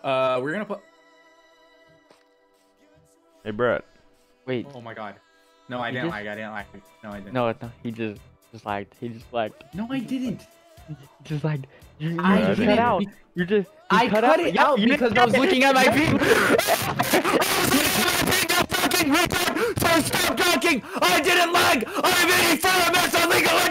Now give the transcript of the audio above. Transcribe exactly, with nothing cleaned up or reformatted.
Uh, we're gonna put. Hey, Brett. Wait. Oh my god. No, I didn't just... lag. I didn't lag. No, I didn't. No, no, he just just lagged. He just lagged. No, I didn't. Just like you, you I just didn't. cut out. You just you I cut, cut out. it Yeah, out you because did. I was looking at my ping. So stop talking! I didn't lag! I'm eighty-four M S on League of